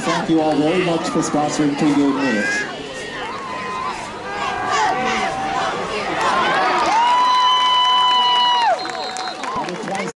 thank you all very much for sponsoring Pre-Game Minutes.